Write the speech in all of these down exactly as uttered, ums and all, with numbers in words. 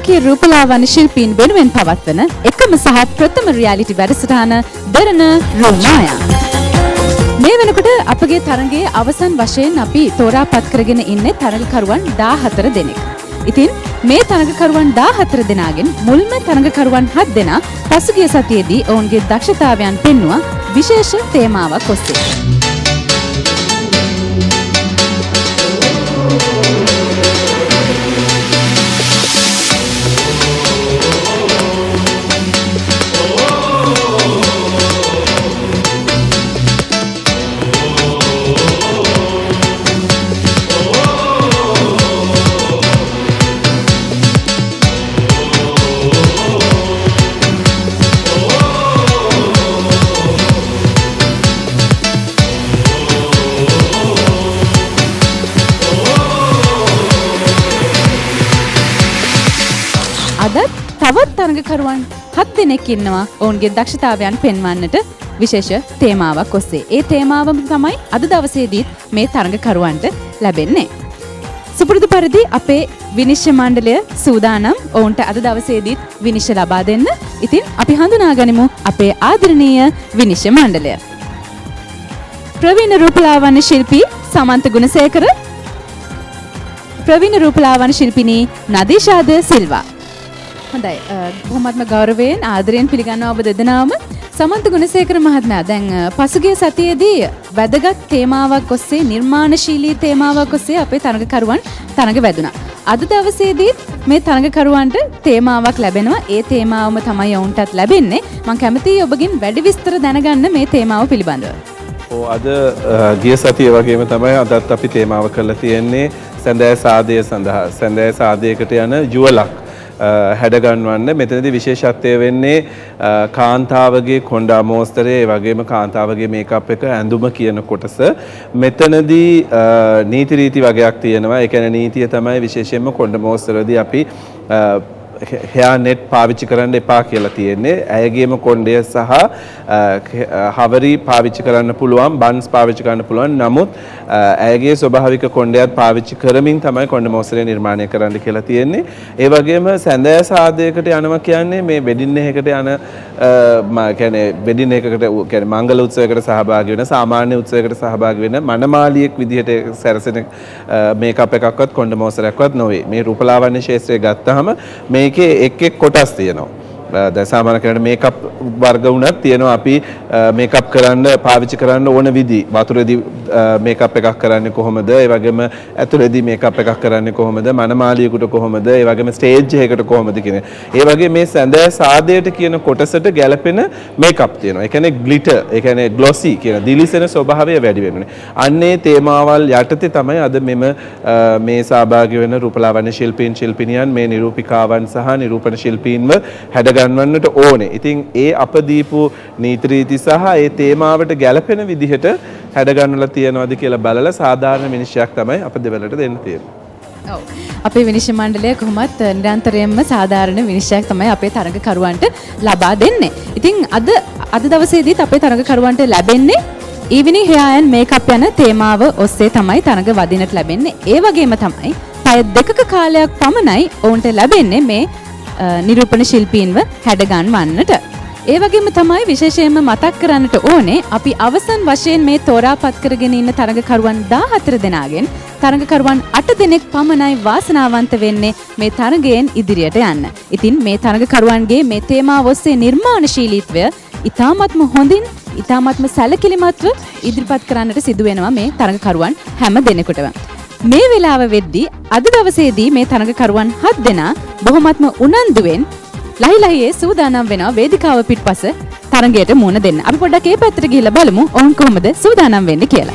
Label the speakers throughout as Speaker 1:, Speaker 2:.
Speaker 1: ලාංකීය රූපලාවන්‍ය ශිල්පීන් වෙනුවෙන් පවත්වන එකම සහ ප්‍රථම රියැලිටි වැඩසටහන දරණ රෝමායා. මේ වෙනකොට අපගේ තරඟයේ අවසන් වශයෙන් අපි තෝරාපත් කරගෙන ඉන්නේ තරඟකරුවන් දාහතර දෙනෙක්. ඉතින් මේ තරඟකරුවන් දාහතර දෙනාගෙන් මුල්ම තරඟකරුවන් හත් දෙනා පසුගිය සතියේදී ඔවුන්ගේ දක්ෂතාවයන් පෙන්වුවා විශේෂ තේමාවක් ඔස්සේ. තවත් තරඟකරුවන් හත් දෙනෙක් ඉන්නවා ඔවුන්ගේ දක්ෂතාවයන් පෙන්වන්නට විශේෂ තේමාවක් ඔස්සේ. ඒ තේමාවම තමයි අද දවසේදීත් මේ තරඟකරුවන්ට ලැබෙන්නේ. සුපුරුදු පරිදි අපේ විනිශ්චය මණ්ඩලය සූදානම් ඔවුන්ට අද දවසේදීත් විනිශ්චය ලබා දෙන්න. ඉතින් අපි හඳුනා ගනිමු අපේ ආදරණීය විනිශ්චය මණ්ඩලය. ප්‍රවීණ රූපලාවන්‍ය ශිල්පී සමන්ත ගුණසේකර, ප්‍රවීණ රූපලාවන්‍ය ශිල්පිනී නදීෂාද සිල්වා. හොඳයි, බොහොමත්ම ගෞරවයෙන් ආදරයෙන් පිළිගන්නවා ඔබ දෙදෙනාම. සමන්ත ගුණසේකර මහත්මයා, දැන් පසුගිය සතියේදී වැදගත් තේමාවක් ඔස්සේ, නිර්මාණශීලී තේමාවක් ඔස්සේ අපේ තරඟකරුවන් තරඟ වැදුනා. අද දවසේදී මේ තරඟකරුවන්ට තේමාවක් ලැබෙනවා. ඒ තේමාවම තමයි ඔවුන්ටත් ලැබෙන්නේ. මම කැමතියි ඔබගෙන් වැඩි විස්තර දැනගන්න මේ තේමාව පිළිබඳව.
Speaker 2: ඔව්, අද ගිය සතිය වගේම තමයි අදත් අපි තේමාව කරලා තියෙන්නේ සැඳෑ සාදය සඳහා. සැඳෑ සාදයකට යන ජුවලක් හැඩගන්වන්න. මෙතනදී විශේෂත්වය වෙන්නේ කාන්තාවගේ කොණ්ඩා මෝස්තරය, ඒ වගේම කාන්තාවගේ මේකප් එක, ඇඳුම කියන කොටස. මෙතනදී නීති රීති වගේක් තියෙනවා. ඒ කියන්නේ නීතිය තමයි විශේෂයෙන්ම කොණ්ඩා මෝස්තරවලදී අපි හෙයා නෙට් පාවිච්චි කරන්න එපා කියලා තියෙන්නේ. ඇයගේම කොණ්ඩය සහ හවරි පාවිච්චි කරන්න පුළුවන්, බන්ස් පාවිච්චි කරන්න පුළුවන්. නමුත් ඇයගේ ස්වභාවික කොණ්ඩයත් පාවිච්චි කරමින් තමයි කොණ්ඩ මෝස්තරය නිර්මාණය කරන්න කියලා තියෙන්නේ. ඒ වගේම සැඳෑ සාදයකට යනවා කියන්නේ මේ වෙඩින් එකකට යන කියන්නේ වෙඩින් එකකට කියන්නේ මංගල උත්සවයකට සහභාගී වෙන, සාමාන්‍ය උත්සවයකට සහභාගී වෙන මනමාලියෙක් විදිහට සැරසෙන මේකප් එකක්වත් කොණ්ඩ මෝස්තරයක්වත් නොවේ. මේ රූපලාවන්‍ය ශාස්ත්‍රය ගත්තාම මේකේ එක් එක් කොටස් තියෙනවා. දැන් සාමාන්‍ය කෙනෙකුට මේකප් වර්ග උනත් තියෙනවා. අපි මේකප් කරන්න පාවිච්චි කරන්න ඕන විදි. වතුරේදී මේකප් එකක් කරන්නේ කොහොමද? ඒ වගේම ඇතුළේදී මේකප් එකක් කරන්නේ කොහොමද? මනමාලියෙකුට කොහොමද? ඒ වගේම ස්ටේජ් එකකට කොහොමද කියන. ඒ වගේ මේ සැඳෑ සාදයට කියන කොටසට ගැලපෙන මේකප් තියෙනවා. ඒ කියන්නේ ග්ලිටර්, ඒ කියන්නේ ග්ලොසි කියන දිලිසෙන ස්වභාවය වැඩි වෙනුනේ. අන්නේ තේමාවල් යටතේ තමයි අද මෙම මේ සහභාගී වෙන රූපලාවන්‍ය ශිල්පීන් ශිල්පිනියන්, මේ නිරූපිකාවන් සහ නිරූපණ ශිල්පීන්ව හැඩ ගන්වන්නට ඕනේ. ඉතින් ඒ අප දීපු නීති රීති සහ ඒ තේමාවට ගැලපෙන විදිහට හැඩ ගන්නලා තියනවාද කියලා බලලා සාධාරණ විනිශ්චයක් තමයි අප දෙවලට දෙන්න තියෙන්නේ.
Speaker 1: ඔව්. අපේ විනිශ්චය මණ්ඩලය කොහොමත් නිරන්තරයෙන්ම සාධාරණ විනිශ්චයක් තමයි අපේ තරඟකරුවන්ට ලබා දෙන්නේ. ඉතින් අද අද දවසේදීත් අපේ තරඟකරුවන්ට ලැබෙන්නේ evening hair and makeup යන තේමාව ඔස්සේ තමයි තරඟ වදිනට ලැබෙන්නේ. ඒ වගේම තමයි පැය දෙකක කාලයක් පමණයි ඔවුන්ට ලැබෙන්නේ මේ නිරූපණ ශිල්පීන්ව හැඩගන්වන්නට. ඒ වගේම තමයි විශේෂයෙන්ම මතක් කරන්නට ඕනේ අපි අවසන් වශයෙන් මේ තෝරාපත් කරගෙන ඉන්න තරඟකරුවන් දාහතර දෙනාගෙන් තරඟකරුවන් අට දෙනෙක් පමණයි වාසනාවන්ත වෙන්නේ මේ තරඟයෙන් ඉදිරියට යන්න. ඉතින් මේ තරඟකරුවන්ගේ මේ තේමාව ඔස්සේ නිර්මාණශීලීත්වය ඉතාමත්ම හොඳින්, ඉතාමත්ම සැලකිලිමත්ව ඉදිරිපත් කරන්නට සිදු වෙනවා මේ තරඟකරුවන් හැම දෙනෙකුටම. මේ වෙලාව වෙද්දී අද දවසේදී මේ තරඟකරුවන් හත් දෙනා බොහොමත්ම උනන්දුවෙන් ලහි ලහියේ සූදානම් වෙනවා වේදිකාව පිටපස තරඟයට මුහුණ දෙන්න. අපි පොඩ්ඩක් ඒ පැත්තට ගිහිල්ලා බලමු ඔවුන් කොහොමද සූදානම් වෙන්නේ කියලා.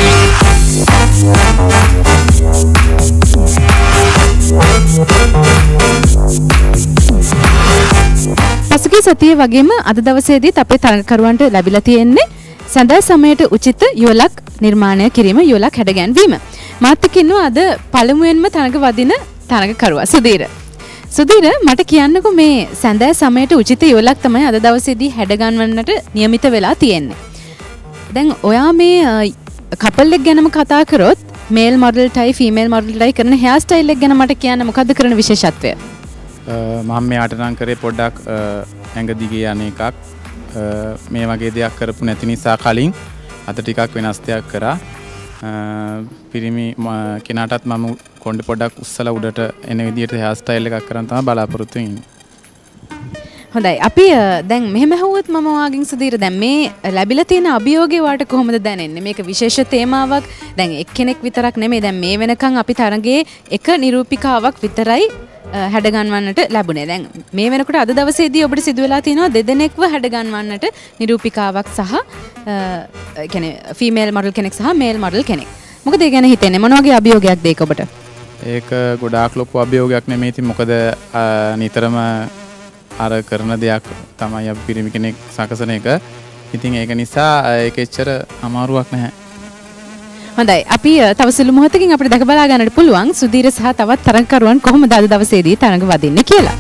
Speaker 1: පසුගිය සතියේ වගේම අද දවසේදීත් අපේ තරඟකරුවන්ට ලැබිලා තියෙන්නේ සඳහා සමයට උචිත යුවලක් නිර්මාණය කිරීම, යුවලක් හැඩගැන්වීම. මාත් එක්ක ඉන්නවා අද පළමුවෙන්ම තරඟ වදින තරඟකරුවා සුදීර. සුදීර, මට කියන්නකෝ මේ සඳහා සමයට උචිත යුවලක් තමයි අද දවසේදී හැඩගන්වන්නට නියමිත වෙලා තියෙන්නේ. දැන් ඔයා මේ කපල් එක ගැනම කතා කරොත් මේල් මොඩල් ටයි ෆීමේල් මොඩල් ටයි කරන හෙයාර් ස්ටයිල් එක ගැන මට කියන්න මොකද්ද කරන විශේෂත්වය?
Speaker 3: මම මෙයාට නම් කරේ පොඩ්ඩක් ඇඟ දිගේ යන එකක්. මේ වගේ දෙයක් කරපු නැති නිසා කලින් අත ටිකක් වෙනස් දෙයක් කරා. පිරිමි කෙනාටත් මම කොණ්ඩේ පොඩ්ඩක් උස්සලා උඩට එන විදිහට හෙයාර් ස්ටයිල් එකක් කරන් තමයි බලාපොරොත්තු වෙන්නේ.
Speaker 1: හොඳයි. අපි දැන් මෙහෙම හවුවත් මම වාගින් සුදීර දැන් මේ ලැබිලා තියෙන අභියෝගේ වාට කොහොමද දැනෙන්නේ? මේක විශේෂ තේමාවක්. දැන් එක්කෙනෙක් විතරක් නෙමෙයි. දැන් මේ වෙනකන් අපි තරඟයේ එක නිරූපිකාවක් විතරයි හැඩ ගන්වන්නට ලැබුණේ. දැන් මේ වෙනකොට අද දවසේදී ඔබට සිදු වෙලා තියෙනවා දෙදෙනෙක්ව හැඩ ගන්වන්නට නිරූපිකාවක් සහ ඒ කියන්නේ ෆීමේල් මොඩල් කෙනෙක් සහ මේල් මොඩල් කෙනෙක්. මොකද ඒ ගැන හිතෙන්නේ මොන වගේ අභියෝගයක්ද ඒක ඔබට?
Speaker 3: ඒක ගොඩාක් ලොකු අභියෝගයක් නෙමෙයි. ඉතින් මොකද නිතරම අර කරන දෙයක් තමයි අපි පිරිමි කෙනෙක් සකසන එක. ඉතින් ඒක නිසා ඒක එච්චර අමාරුවක් නැහැ.
Speaker 1: හොඳයි. අපි තව සුළු මොහොතකින් අපිට දැක බලා ගන්නට පුළුවන් සුදීර සහ තවත් තරඟකරුවන් කොහොමද අද දවසේදී තරඟ වදින්නේ කියලා.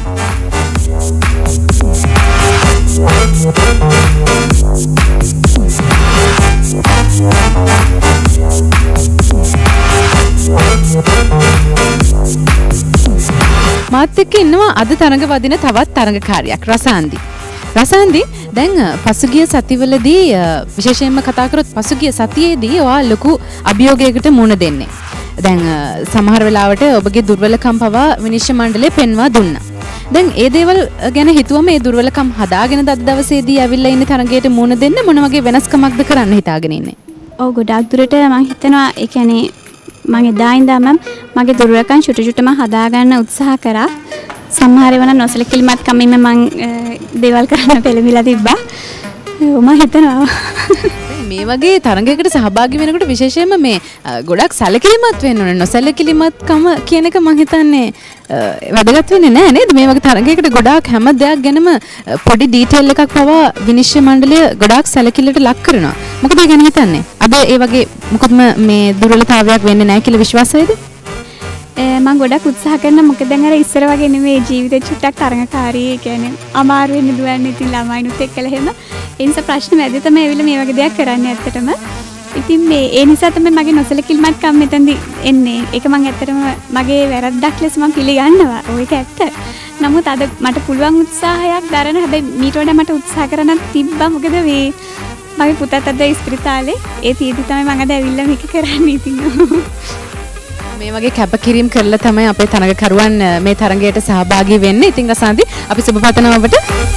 Speaker 1: මාත් එක්ක ඉන්නවා අද තරඟ වදින තවත් තරඟකාරියක් රසාන්දි. රසාන්දි දැන් පසුගිය සතිවලදී විශේෂයෙන්ම කතා කරොත් පසුගිය සතියේදී ඔයා ලොකු අභියෝගයකට මුහුණ දෙන්නේ. දැන් සමහර වෙලාවට ඔබගේ දුර්වලකම් පවා විනිශ්චය මණ්ඩලය පෙන්වා දුන්නා. දැන් ඒ දේවල් ගැන හිතුවම ඒ දුර්වලකම් හදාගෙන අද දවසේදී ඇවිල්ලා ඉන්නේ තරඟයට මුහුණ දෙන්න මොන වගේ වෙනස්කමක්ද කරන්න හිතාගෙන ඉන්නේ?
Speaker 4: ඔව් ගොඩාක් දුරට මම හිතනවා ඒ කියන්නේ මම එදා ඉඳන්ම මගේ දුර්වලකම් චුටු චුටුම හදාගන්න උත්සාහ කරා. සමහර ඒවා නොසලකිලිමත් කමින්ම මම දේවල් කරන්න පෙළඹිලා තිබ්බා. මම හිතනවා
Speaker 1: මේ වගේ තරඟයකට සහභාගී වෙනකොට විශේෂයෙන්ම මේ ගොඩක් සැලකිලිමත් වෙන්න ඕනේ. නොසැලකිලිමත්කම කියන එක මම හිතන්නේ වැදගත් වෙන්නේ නැහැ නේද? මේ වගේ තරඟයකට ගොඩාක් හැම දෙයක් ගැනම පොඩි ඩීටේල් එකක් පවා විනිශ්චය මණ්ඩලය ගොඩාක් සැලකිල්ලට ලක් කරනවා. මොකද ඒ ගැන හිතන්නේ? අද ඒ වගේ මොකක්ම මේ දුර්වලතාවයක් වෙන්නේ නැහැ කියලා විශ්වාසයද?
Speaker 4: මම ගොඩක් උත්සාහ කරනවා. මොකද දැන් අර ඉස්සර වගේ නෙමෙයි ජීවිතේ චුට්ටක් තරඟකාරී. ඒ කියන්නේ අමාරු වෙන්න දුවන්නේ ඉතින් ළමයිනුත් එක්කලා එහෙම. ඒ නිසා ප්‍රශ්න මැද තමයි ඇවිල්ලා මේ වගේ දෙයක් කරන්නේ ඇත්තටම. ඉතින් මේ ඒ නිසා තමයි මගේ නොසලකිලිමත්කම් මෙතනදී එන්නේ. ඒක මම ඇත්තටම මගේ වැරද්දක් ලෙස මම පිළිගන්නවා. ඒක ඇත්ත. නමුත් අද මට පුළුවන් උත්සාහයක් දරන හැබැයි මීට වඩා මට උත්සාහ කරන්න තිබ්බා. මොකද මේ මගේ පුතත් අද ඉස්පිරිතාලේ ඒ තීදි තමයි මම අද ඇවිල්ලා මේක කරන්නේ ඉතින්.
Speaker 1: මේ වගේ කැපකිරීම කරලා තමයි අපේ තරඟකරුවන් මේ තරඟයට සහභාගී වෙන්නේ. ඉතින් රසාන්දි අපි සුබ පතනවා ඔබට.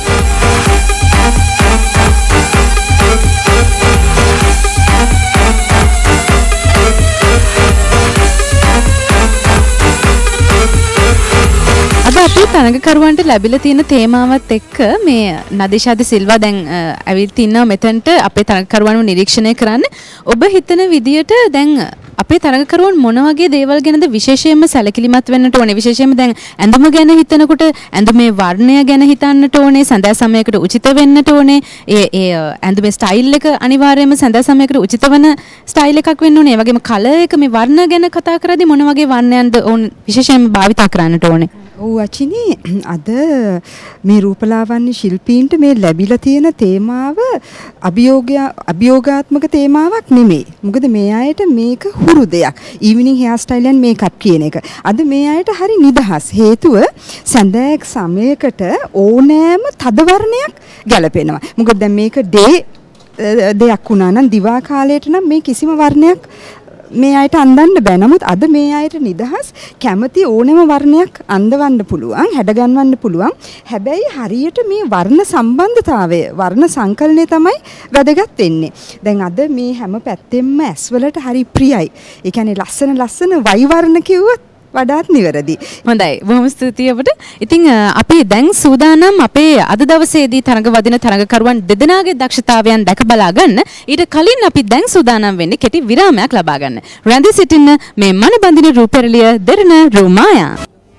Speaker 1: අද අපි තරඟකරුවන්ට ලැබිලා තියෙන තේමාවත් එක්ක මේ නදීෂාද සිල්වා දැන් ඇවිත් ඉන්නවා මෙතනට අපේ තරඟකරුවන්ව නිරීක්ෂණය කරන්න. ඔබ හිතන විදියට දැන් අපේ තරඟකරුවන් මොන වගේ දේවල් ගැනද විශේෂයෙන්ම සැලකිලිමත් වෙන්නට ඕනේ? විශේෂයෙන්ම දැන් ඇඳුම ගැන හිතනකොට ඇඳුමේ වර්ණය ගැන හිතන්නට ඕනේ. සඳහා සමයකට උචිත වෙන්නට ඕනේ. ඒ ඒ ඇඳුමේ ස්ටයිල් එක අනිවාර්යයෙන්ම සඳහා සමයකට උචිත වෙන ස්ටයිල් එකක් වෙන්න ඕනේ. ඒ වගේම කලර් එක මේ වර්ණ ගැන කතා කරද්දී මොන වගේ වර්ණයන්ද ඕන විශේෂයෙන්ම භාවිතා කරන්නට ඕනේ?
Speaker 5: ඔව් අචිනි අද මේ රූපලාවන්‍ය ශිල්පීන්ට මේ ලැබිලා තියෙන තේමාව අභියෝගය අභියෝගාත්මක තේමාවක් නෙමෙයි. මොකද මේ අයට මේක හුරු දෙයක්. Evening hair style and makeup කියන එක. අද මේ අයට හරි නිදහස්. හේතුව සඳෑක් සමයකට ඕනෑම තද වර්ණයක් ගැලපෙනවා. මොකද දැන් මේක ඩේ දෙයක් වුණා නම් දිවා කාලයට නම් මේ කිසිම වර්ණයක් මේ අයට අඳන්න බෑ. නමුත් අද මේ අයට නිදහස් කැමති ඕනෑම වර්ණයක් අඳවන්න පුළුවන්, හැඩගන්වන්න පුළුවන්. හැබැයි හරියට මේ වර්ණ සම්බන්ධතාවය, වර්ණ සංකලනය තමයි වැදගත් වෙන්නේ. දැන් අද මේ හැම පැත්තෙම ඇස්වලට හරි ප්‍රියයි. ඒ කියන්නේ ලස්සන ලස්සන වයි වර්ණ කිව්වොත් වඩාත් නිවැරදි.
Speaker 1: හොඳයි. බොහොම ස්තුතියි ඔබට. ඉතින් අපි දැන් සූදානම් අපේ අද දවසේදී තරඟ වදින තරඟකරුවන් දෙදෙනාගේ දක්ෂතාවයන් දැක බලා ගන්න. ඊට කලින් අපි දැන් සූදානම් වෙන්නේ කෙටි විරාමයක් ලබා ගන්න. රැඳී සිටින්න මේ මනබඳින රූපෙරළිය දෙරණ රූමායා.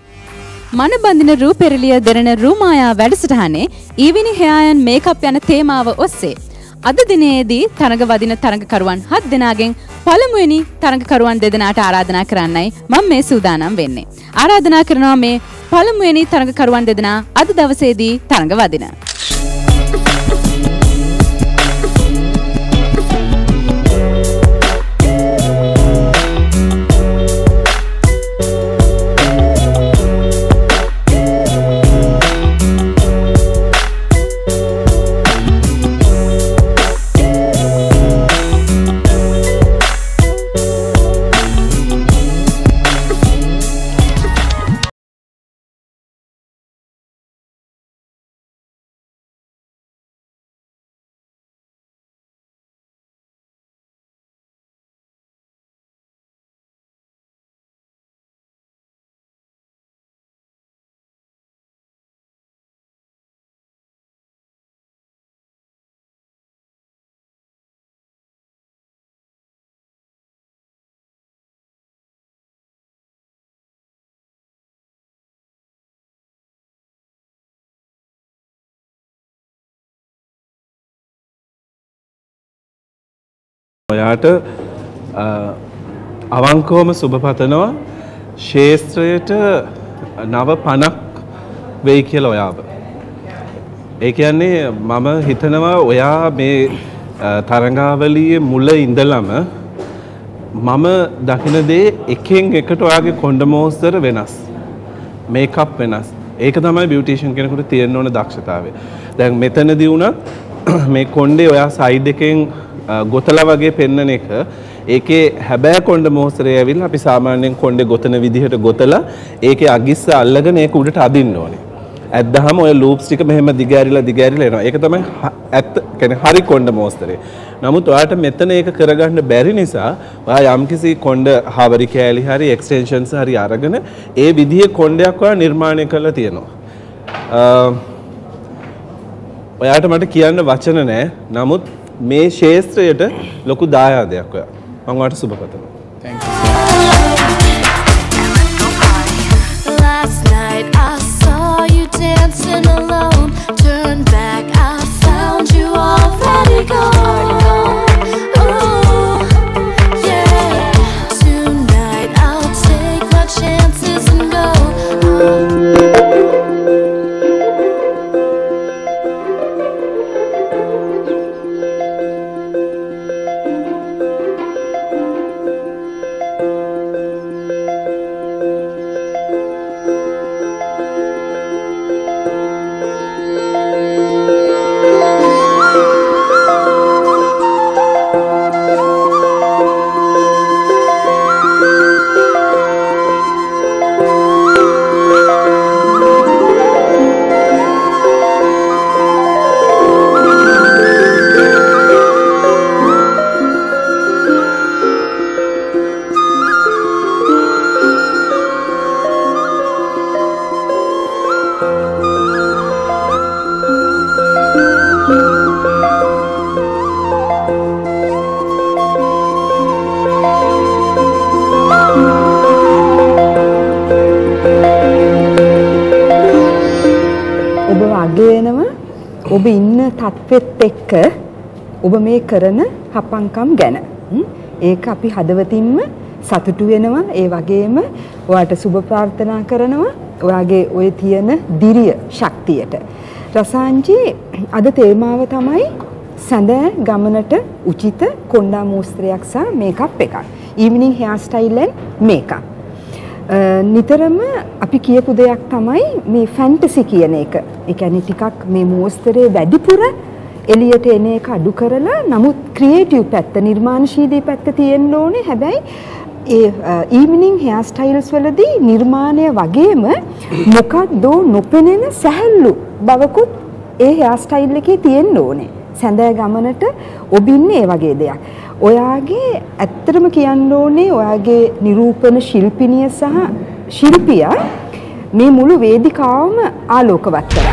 Speaker 1: මනබඳින රූපෙරළිය දෙරණ රූමායා වැඩසටහනේ ඊවිනි හෙයාර් and මේකප් යන තේමාව ඔස්සේ අද දිනේදී තරඟ වදින තරඟකරුවන් හත් දෙනාගෙන් පළමුවෙනි තරඟකරුවන් දෙදෙනාට ආරාධනා කරන්නයි මම මේ සූදානම් වෙන්නේ. ආරාධනා කරනවා මේ පළමුවෙනි තරඟකරුවන් දෙදෙනා අද දවසේදී තරඟ වදින.
Speaker 2: ඔයාට අවංකවම සුබ පතනවා ශේත්‍රයට නව පණක් වෙයි කියලා ඔයාව. ඒ කියන්නේ මම හිතනවා ඔයා මේ තරඟාවලියේ මුල ඉඳලම මම දකින දේ එකෙන් එකට ඔයාගේ කොණ්ඩ මෝස්තර වෙනස්. මේකප් වෙනස්. ඒක තමයි බියුටිෂියන් කෙනෙකුට තියෙන්න ඕන දක්ෂතාවය. දැන් මෙතනදී වුණත් මේ කොණ්ඩේ ඔයා සයිඩ් එකෙන් ගොතලා වගේ පෙන්නන එක ඒකේ හැබෑ කොණ්ඩ මෝස්තරය ඇවිල්ලා අපි සාමාන්‍යයෙන් කොණ්ඩේ ගොතන විදිහට ගොතලා ඒකේ අගිස්ස අල්ලගෙන ඒක උඩට අදින්න ඕනේ. ඇද්දාම ඔය ලූප්ස් ටික මෙහෙම දිගෑරිලා දිගෑරිලා එනවා. ඒක තමයි ඇත්ත කියන්නේ හරි කොණ්ඩ මෝස්තරේ. නමුත් ඔයාට මෙතන ඒක කරගන්න බැරි නිසා ඔයා යම්කිසි කොණ්ඩ හාවරි කෑලි හරි එක්ස්ටෙන්ෂන්ස් හරි අරගෙන ඒ විදිහේ කොණ්ඩයක් ඔයා නිර්මාණය කරලා තියෙනවා. ඔයාට මට කියන්න වචන නැහැ. නමුත් මේ ශේත්‍රයට ලොකු දායාදයක් ඔයා. මම ඔයාට සුබ පතනවා.
Speaker 3: Thank you.
Speaker 6: Last night I saw you dancing alone. Turned back, I found you already gone. Ooh, yeah. Tonight I'll take my chances and go.
Speaker 5: ඔබ ඉන්න තත්වෙත් එක්ක ඔබ මේ කරන හපංකම් ගැන ඒක අපි හදවතින්ම සතුටු වෙනවා. ඒ වගේම ඔයාට සුබ ප්‍රාර්ථනා කරනවා ඔයාගේ ඔය තියෙන දිරිය ශක්තියට. රසාංජි අද තේමාව තමයි සඳ ගමනට උචිත කොණ්ඩා මෝස්තරයක් සහ මේකප් එකක්. Evening hair style and makeup. නිතරම අපි කියපු දෙයක් තමයි මේ ෆැන්ටසි කියන එක. ඒ කියන්නේ ටිකක් මේ මෝස්තරේ වැඩිපුර එළියට එන එක අඩු කරලා නමුත් ක්‍රියේටිව් පැත්ත නිර්මාණශීලී පැත්ත තියෙන්න ඕනේ. හැබැයි ඒ ඊවිනිං හෙයාර් ස්ටයිල්ස් වලදී නිර්මාණය වගේම මොකක්ද නොපෙනෙන සැහැල්ලු බවකුත් ඒ හෙයාර් ස්ටයිල් එකේ තියෙන්න ඕනේ. සඳ ගමනට ඔබින්නේ ඒ වගේ දෙයක්. ඔයාගේ ඇත්තටම කියන්න ඕනේ ඔයාගේ නිරූපණ ශිල්පිනිය සහ ශිල්පියා මේ මුළු වේදිකාවම ආලෝකවත් කරා.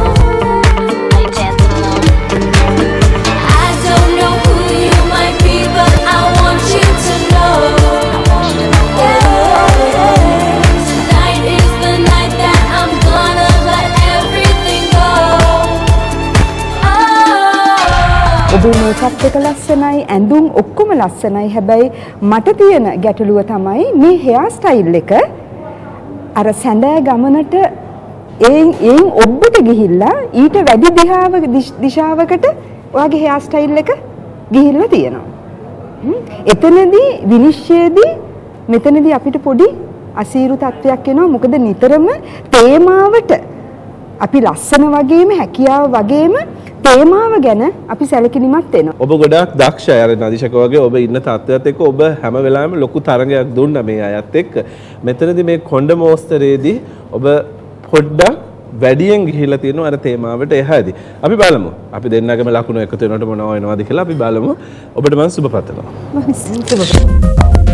Speaker 5: ඔබේ මේකප් එක ලස්සනයි, ඇඳුම් ඔක්කොම ලස්සනයි. හැබැයි මට තියෙන ගැටලුව තමයි මේ හෙයාර් ස්ටයිල් එක අර සැඳෑ ගමනට එයින් එයින් ඔබට ගිහිල්ලා ඊට වැඩි දිහාවක දිශාවකට ඔයාගේ හෙයාර් ස්ටයිල් එක ගිහිල්ලා තියෙනවා. එතනදී විනිශ්චයේදී මෙතනදී අපිට පොඩි අසීරු තත්වයක් එනවා. මොකද නිතරම තේමාවට අපි ලස්සන වගේම හැකියාව වගේම තේමාව ගැන අපි සැලකිලිමත් වෙනවා.
Speaker 2: ඔබ ගොඩාක් දක්ෂයි. අර නදීෂක වගේ ඔබ ඉන්න තත්ත්වයට එක්ක ඔබ හැම වෙලාවෙම ලොකු තරගයක් දුන්නා මේ අයත් එක්ක. මෙතනදී මේ කොණ්ඩ මෝස්තරේදී ඔබ පොඩ්ඩක් වැඩියෙන් ගිහිලා තියෙනවා අර තේමාවට එහාදී. අපි බලමු. අපි දෙන්නගම ලකුණු එකතු වෙනකොට මොනව වෙනවද කියලා අපි බලමු. ඔබට මම සුබ පතනවා.
Speaker 5: සුබ පතනවා.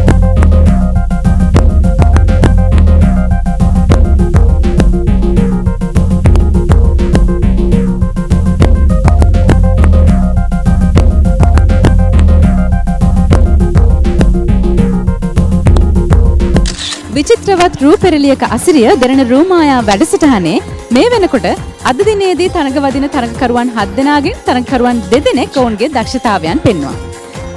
Speaker 1: විචිත්‍රවත් රූපෙරළියක අසිරිය දෙරණ රූමායා වැඩසටහනේ මේ වෙනකොට අද දිනේදී තරඟ වදින තරඟකරුවන් හත් දෙනාගෙන් තරඟකරුවන් දෙදෙනෙක් ඔවුන්ගේ දක්ෂතාවයන් පෙන්වුවා.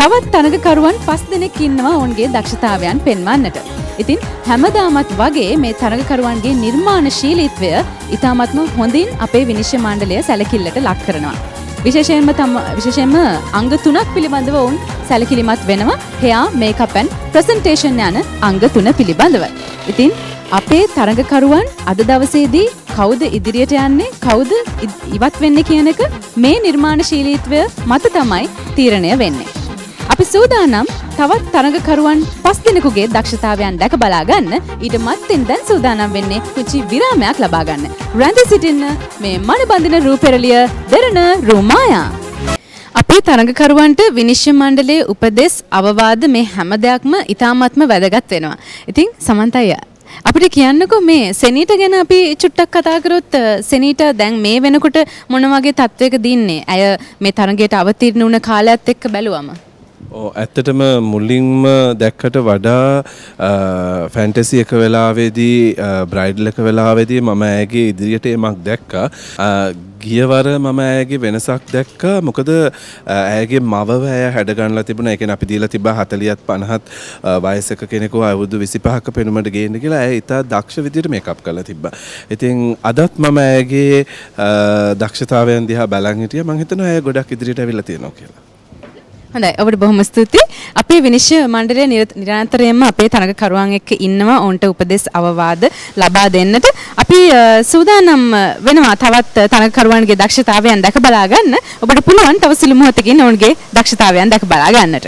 Speaker 1: තවත් තරඟකරුවන් පස් දෙනෙක් ඉන්නවා ඔවුන්ගේ දක්ෂතාවයන් පෙන්වන්නට. ඉතින් හැමදාමත් වගේ මේ තරඟකරුවන්ගේ නිර්මාණශීලීත්වය ඉතාමත්ම හොඳින් අපේ විනිශ්චය මණ්ඩලය සැලකිල්ලට ලක් කරනවා. විශේෂයෙන්ම තම විශේෂයෙන්ම අංග තුනක් පිළිබඳව ඔවුන් සැලකිලිමත් වෙනවා. hair, makeup and presentation යන අංග තුන පිළිබඳව. ඉතින් අපේ තරඟකරුවන් අද දවසේදී කවුද ඉදිරියට යන්නේ කවුද ඉවත් වෙන්නේ කියන එක මේ නිර්මාණශීලීත්වය මත තමයි තීරණය වෙන්නේ. අපි සූදානම් තවත් තරඟකරුවන් පස් දෙනෙකුගේ දක්ෂතාවයන් දැක බලා ගන්න. ඊට මත්තෙන් දැන් සූදානම් වෙන්නේ කුචි විරාමයක් ලබා ගන්න. රැඳී සිටින්න මේ මනබඳින රූපෙරළිය දෙරණ රූමායා. අපේ තරඟකරුවන්ට විනිශ්චය මණ්ඩලයේ උපදෙස් අවවාද මේ හැම දෙයක්ම ඉතාමත්ම වැදගත් වෙනවා. ඉතින් සමන්තය අපිට කියන්නකෝ මේ සෙනීට ගැන අපි චුට්ටක් කතා කරොත් සෙනීට දැන් මේ වෙනකොට මොන වගේ තත්වයකද ඉන්නේ? ඇය මේ තරඟයට අවතීර්ණ වුණ කාලයත් එක්ක බැලුවම
Speaker 2: ඕ ඇත්තටම මුලින්ම දැක්කට වඩා ෆැන්ටසි එක වෙලාවේදී බ්‍රයිඩල් එක වෙලාවේදී මම ඇයගේ ඉදිරියට එමක් දැක්කා. ගියවර මම ඇයගේ වෙනසක් දැක්කා. මොකද ඇයගේ මවව ඇය හැඩගන්නලා තිබුණා. ඒ කියන්නේ අපි දීලා තිබ්බා හතලිහත් පනහත් වයසක කෙනෙකු අවුරුදු විසිපහක පෙනුමට ගේන්න කියලා ඇය ඉතා දක්ෂ විදිහට මේකප් කරලා තිබ්බා. ඉතින් අදත් මම ඇයගේ දක්ෂතාවයන් දිහා බලන් හිටියා. මම හිතනවා ඇය ගොඩක් ඉදිරියට ඇවිල්ලා තියෙනවා කියලා.
Speaker 1: හොඳයි ඔබට බොහොම ස්තුතියි. අපේ විනිශ්චය මණ්ඩලය නිරන්තරයෙන්ම අපේ තරඟකරුවන් එක්ක ඉන්නවා ඔවුන්ට උපදෙස් අවවාද ලබා දෙන්නට. අපි සූදානම් වෙනවා තවත් තරඟකරුවන්ගේ දක්ෂතාවයන් දැක බලා ගන්න. ඔබට පුළුවන් තව සුළු මොහොතකින් ඔවුන්ගේ දක්ෂතාවයන් දැක බලා ගන්නට.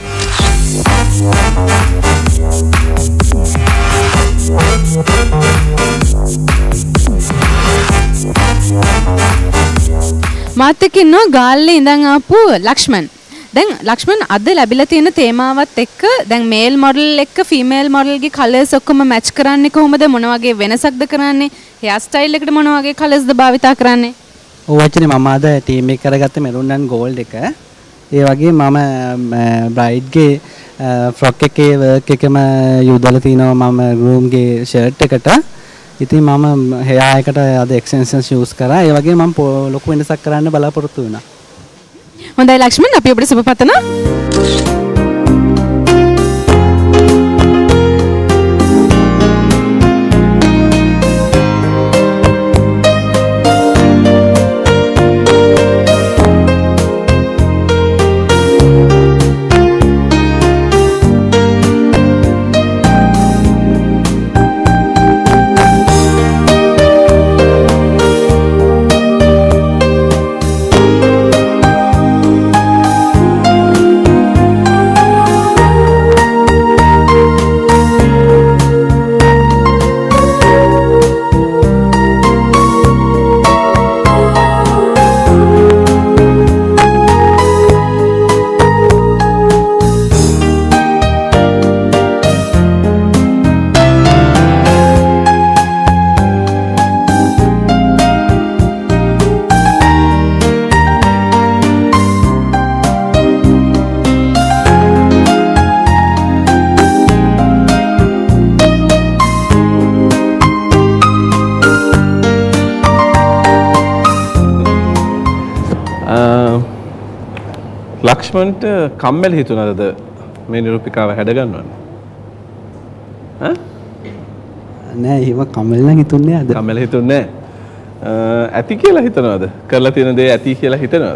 Speaker 1: මාත් එක්ක ඉන්නවා ගාල්ලේ ඉඳන් ආපු ලක්ෂ්මන්. දැන් ලක්ෂ්මන් අද ලැබිලා තියෙන තේමාවත් එක්ක දැන් මේල් මොඩල් එක්ක ෆීමේල් මොඩල්ගේ කලර්ස් ඔක්කොම මැච් කරන්නේ කොහොමද? මොන වගේ වෙනසක්ද කරන්නේ? හෙයාර් ස්ටයිල් එකට මොන වගේ කලර්ස්ද භාවිතා කරන්නේ?
Speaker 7: ඔව් වචනේ මම අද ටීම් එක කරගත්ත මෙරුන් ඇන් ගෝල්ඩ් එක. ඒ වගේ මම බ්‍රයිඩ්ගේ ෆ්‍රොක් එකේ වර්ක් එකම යොදලා තිනවා මම ගෲම්ගේ ෂර්ට් එකට. ඉතින් මම හෙයාර් එකට අද එක්ස්ටෙන්ෂන්ස් යූස් කරා. ඒ වගේ මම ලොකු වෙනසක් කරන්න බලාපොරොත්තු වෙනවා.
Speaker 1: හොඳයි ලක්ෂ්මන් අපි ඔබට සුබ පතනවා.
Speaker 2: ලක්ෂ්මන්ට කම්මැලි හිතුණාද මේ නිරූපිකාව හැඩගන්නවන්න? ඈ
Speaker 7: නෑ එහෙම කම්මැලි නම් හිතුන්නේ නෑ අද.
Speaker 2: කම්මැලි හිතුන්නේ නෑ. ඇති කියලා හිතනවද? කරලා තියෙන දේ ඇති කියලා හිතනවද?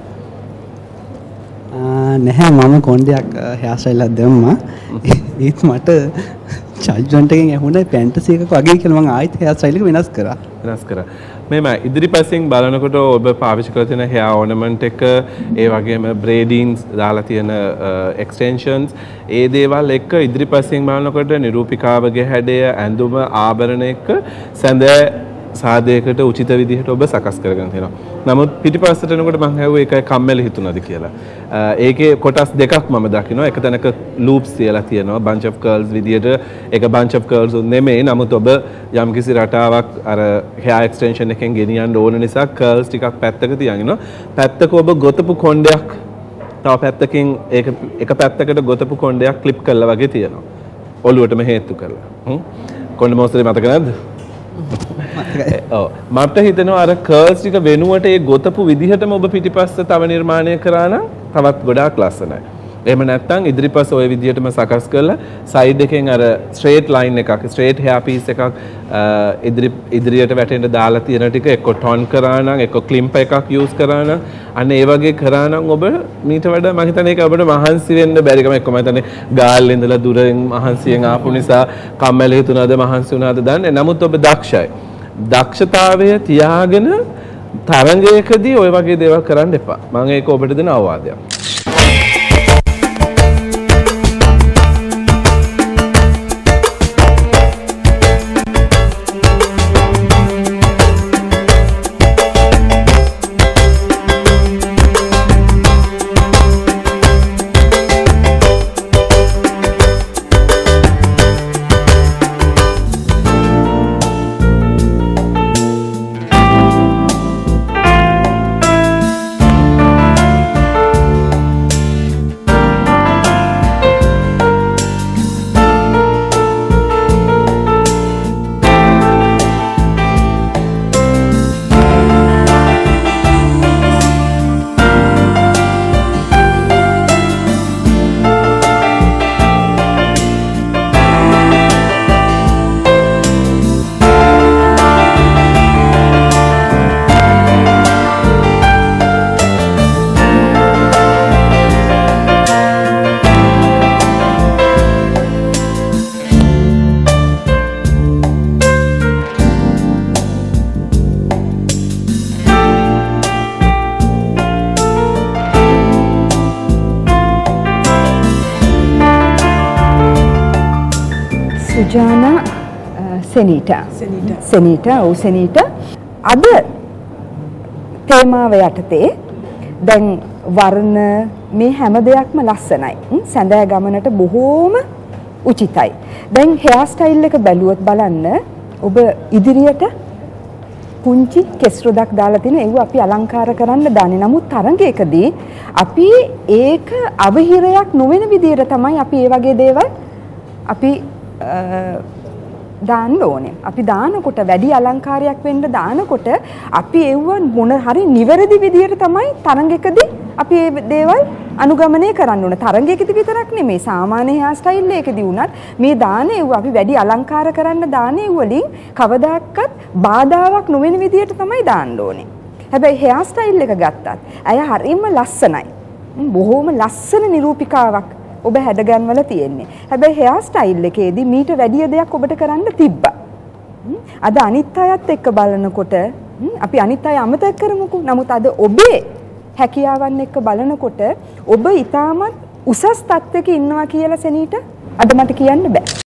Speaker 7: ආ නැහැ මම කොණ්ඩයක් හෙයාර් ස්ටයිල් එකක් දැම්මා. ඒත් මට ජජ්මන්ට් එකෙන් ඇහුණා ෆැන්ටසි එකක් වගේ කියලා මම ආයෙත් හෙයාර් ස්ටයිල් එක වෙනස් කරා.
Speaker 2: වෙනස් කරා. මෙම ඉදිරිපසින් බලනකොට ඔබ පාවිච්චි කරලා තියෙන hair ornament එක ඒ වගේම braidings දාලා තියෙන extensions ඒ දේවල් එක්ක ඉදිරිපසින් බලනකොට නිරූපිකාවගේ හැඩය ඇඳුම ආභරණ එක්ක සැඳෑ සාදයකට උචිත විදිහට ඔබ සකස් කරගෙන තියෙනවා. නමුත් පිටිපස්සට එනකොට මම හැවුවේ ඒකයි කම්මැලි හිතුණාද කියලා. ඒකේ කොටස් දෙකක් මම දකිනවා. එක තැනක loops තියලා තියෙනවා bunch of curls විදිහට. ඒක bunch of curls නෙමෙයි. නමුත් ඔබ යම්කිසි රටාවක් අර hair extension එකෙන් ගෙනියන්න ඕන නිසා curls ටිකක් පැත්තක තියනවා. පැත්තක ඔබ ගොතපු කොණ්ඩයක් තව පැත්තකින් ඒක එක පැත්තකට ගොතපු කොණ්ඩයක් ක්ලිප් කරලා වගේ තියෙනවා. ඔළුවටම හේතු කරලා. කොණ්ඩ මොස්තරේ මතක නැද්ද? ඔව් මට හිතෙනවා අර කර්ල්ස් ටික වෙනුවට ඒ ගොතපු විදිහටම ඔබ පිටිපස්ස තව නිර්මාණය කරා නම් තවත් ගොඩාක් ලස්සනයි. එහෙම නැත්නම් ඉදිරිපස ওই විදියටම සකස් කරලා සයිඩ් එකෙන් අර ස්ට්‍රේට් ලයින් එකක් ස්ට්‍රේට් හෙයා පීස් එකක් ඉදිරි ඉදිරියට වැටෙන්න දාලා තියෙන ටික එක්ක ටොන් කරා නම් එක්ක ක්ලිම්ප් එකක් යූස් කරා නම් අන්න ඒ වගේ කරා නම් ඔබ මීට වඩා මම හිතන්නේ ඒක ඔබට මහන්සි වෙන්න බැරි කම එක්ක මම හිතන්නේ ගාල්ලේ ඉඳලා දුරෙන් මහන්සියෙන් ආපු නිසා කම්මැලි හිතුණාද මහන්සි වුණාද දන්නේ නමුත් ඔබ දක්ෂයි දක්ෂතාවය තියාගෙන තරංගයකදී ওই වගේ දේවල් කරන්න එපා මම ඒක ඔබට දෙන අවවාදයක්
Speaker 5: සුජානා සෙනීටා සෙනීටා ඔව් සෙනීටා අද තේමාව යටතේ දැන් වර්ණ මේ හැම දෙයක්ම ලස්සනයි සැඳෑ ගමනට බොහෝම උචිතයි දැන් හෙයා ස්ටයිල් එක බැලුවොත් බලන්න ඔබ ඉදිරියට පුංචි කෙස් රොඩක් දාලා තියෙන ඒව අපි අලංකාර කරන්න දාන්නේ නමුත් තරඟයකදී අපි ඒක අවහිරයක් නොවන විදිහට තමයි අපි මේ වගේ දේවල් අපි දාන්න ඕනේ. අපි දානකොට වැඩි අලංකාරයක් වෙන්න දානකොට අපි ඒව මොන හරි නිවැරදි විදියට තමයි තරඟයකදී අපි මේ දේවල් අනුගමනය කරන්න ඕන. තරඟයකදී විතරක් නෙමෙයි සාමාන්‍ය හෙයා ස්ටයිල් එකකදී වුණත් මේ දාන ඒව අපි වැඩි අලංකාර කරන්න දාන වලින් කවදාකවත් බාධාවක් නොවන විදියට තමයි දාන්න ඕනේ. හැබැයි හෙයා ස්ටයිල් එක ගත්තත් අය හරියම ලස්සනයි. බොහොම ලස්සන නිරූපිකාවක් ඔබ හැඩගන්වලා තියෙන්නේ. හැබැයි හෙයා ස්ටයිල් එකේදී මීට වැඩි දෙයක් ඔබට කරන්න තිබ්බා. අද අනිත් අයත් එක්ක බලනකොට අපි අනිත් අය අමතක කරමුකෝ. නමුත් අද ඔබේ හැකියාවන් එක්ක බලනකොට ඔබ ඊටමත් උසස් තත්ත්වයක ඉන්නවා කියලා සෙනීට අද මට කියන්න බෑ.